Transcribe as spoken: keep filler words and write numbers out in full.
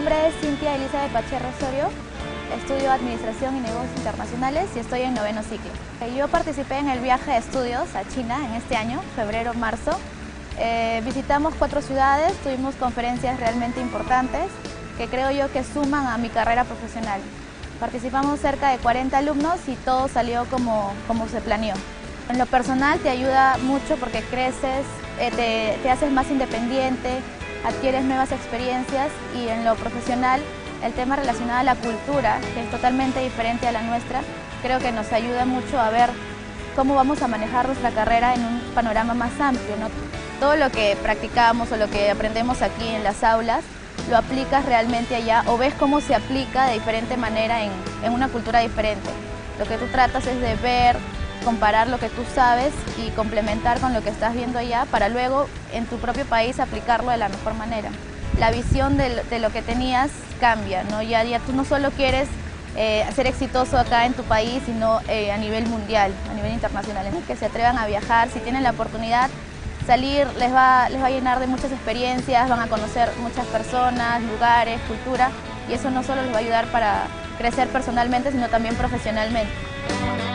nombre es Cintia Elizabeth Bacherra Osorio, estudio Administración y Negocios Internacionales y estoy en noveno ciclo. Yo participé en el viaje de estudios a China en este año, febrero-marzo. Eh, visitamos cuatro ciudades, tuvimos conferencias realmente importantes que creo yo que suman a mi carrera profesional. Participamos cerca de cuarenta alumnos y todo salió como, como se planeó. En lo personal te ayuda mucho porque creces, eh, te, te haces más independiente, adquieres nuevas experiencias, y en lo profesional el tema relacionado a la cultura, que es totalmente diferente a la nuestra, creo que nos ayuda mucho a ver cómo vamos a manejar nuestra carrera en un panorama más amplio, ¿no? Todo lo que practicamos o lo que aprendemos aquí en las aulas lo aplicas realmente allá o ves cómo se aplica de diferente manera en, en una cultura diferente. Lo que tú tratas es de ver, comparar lo que tú sabes y complementar con lo que estás viendo allá para luego en tu propio país aplicarlo de la mejor manera. La visión de, de lo que tenías cambia, ¿no? Ya, ya tú no solo quieres eh, ser exitoso acá en tu país, sino eh, a nivel mundial, a nivel internacional. Que se atrevan a viajar, si tienen la oportunidad, salir les va, les va a llenar de muchas experiencias, van a conocer muchas personas, lugares, cultura, y eso no solo les va a ayudar para crecer personalmente, sino también profesionalmente.